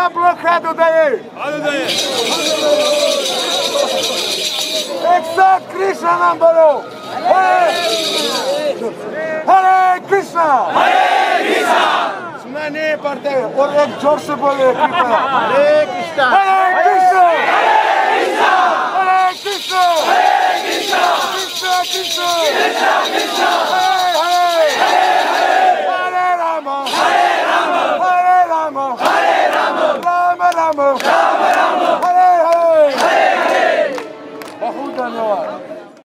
आप लोग खाद उठाइए। एक साथ कृष्ण नाम बोलो। हरे कृष्णा। सुना नहीं पड़ते और एक जोर से बोले कृपया। हरे कृष्णा। हरे कृष्णा। हरे कृष्णा। कृष्णा कृष्णा। हरे राम। हरे राम। राम राम। हरे हरे। बहुत धन्यवाद।